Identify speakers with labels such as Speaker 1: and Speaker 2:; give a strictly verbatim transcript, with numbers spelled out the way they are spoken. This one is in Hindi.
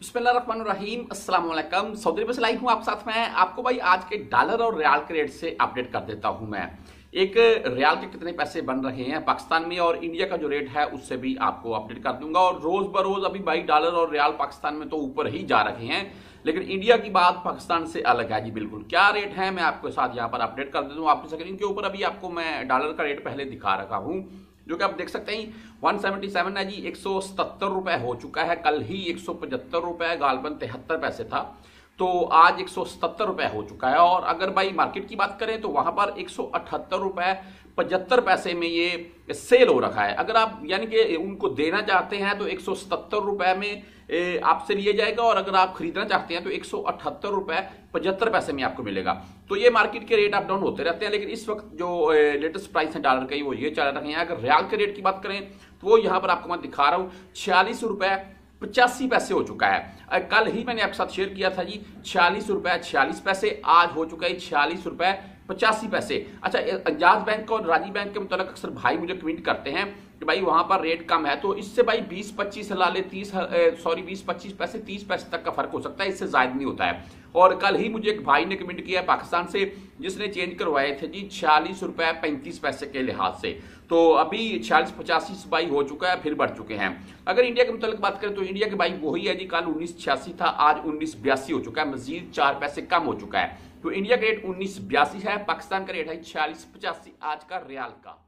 Speaker 1: बिस्मिल्लाहिर्रहमानिर्रहीम अस्सलाम वालेकुम। सऊदी अरब से लाइव हूँ आप साथ में। आपको भाई आज के डॉलर और रियाल के रेट से अपडेट कर देता हूँ मैं। एक रियाल के कितने पैसे बन रहे हैं पाकिस्तान में और इंडिया का जो रेट है उससे भी आपको अपडेट कर दूंगा। और रोज बरोज अभी भाई डॉलर और रियाल पाकिस्तान में तो ऊपर ही जा रहे हैं, लेकिन इंडिया की बात पाकिस्तान से अलग है जी। बिल्कुल क्या रेट है मैं आपके साथ यहाँ पर अपडेट कर देता हूँ। आपकी स्क्रीन के ऊपर अभी आपको मैं डॉलर का रेट पहले दिखा रखा हूँ, जो कि आप देख सकते हैं एक सौ सतहत्तर है जी। एक सौ सतहत्तर रुपए हो चुका है। कल ही एक सौ पचहत्तर रुपए गालबन तिहत्तर पैसे था, तो आज एक सौ सतहत्तर रुपए हो चुका है। और अगर भाई मार्केट की बात करें तो वहां पर एक सौ अठहत्तर रुपए पचहत्तर पैसे में ये सेल हो रखा है। अगर आप यानी कि उनको देना चाहते हैं तो एक सौ सतहत्तर रुपए में आपसे लिए जाएगा, और अगर आप खरीदना चाहते हैं तो एक सौ अठहत्तर रुपए पचहत्तर पैसे में आपको मिलेगा। तो ये मार्केट के रेट अप डाउन होते रहते हैं, लेकिन इस वक्त जो लेटेस्ट प्राइस है डॉलर का वो ये चल रहे हैं। अगर रियाल के रेट की बात करें तो वो यहां पर आपको मैं दिखा रहा हूं छियालीस रुपए पचासी पैसे हो चुका है। कल ही मैंने आपके साथ शेयर किया था जी छियालीस रुपए छियालीस पैसे, आज हो चुका है छियालीस रुपए पचासी पैसे। अच्छा, अंजाज बैंक और राजी बैंक के मुताबिक अक्सर भाई मुझे कमेंट करते हैं कि भाई वहां पर रेट कम है, तो इससे भाई बीस पच्चीस ला ले तीस सॉरी बीस पच्चीस पैसे तीस पैसे तक का फर्क हो सकता है, इससे ज्यादा नहीं होता है। और कल ही मुझे एक भाई ने कमेंट किया है पाकिस्तान से, जिसने चेंज करवाए थे जी छियालीस रुपए पैंतीस पैसे के लिहाज से। तो अभी छियालीस पचासी बाई हो चुका है, फिर बढ़ चुके हैं। अगर इंडिया के मुताबिक बात करें तो इंडिया के भाई वही है जी। कल उन्नीस छियासी था, आज उन्नीस बयासी हो चुका है, मजीद चार पैसे कम हो चुका है। तो इंडिया का रेट उन्नीस बयासी है, पाकिस्तान का रेट है छियालीस पचासी आज का रियाल का।